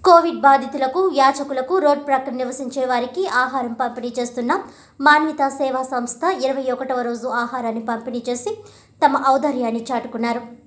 Covid బాధితులకు, యాచకులకు, road ప్రక్కన నివసించే వారికి ఆహారం పంపిణీ చేస్తున్న మాన్విత సేవా సంస్థ 21వ రోజు ఆహారాన్ని పంపిణీ చేసి తమ ఔదార్యాన్ని చాటుకున్నారు.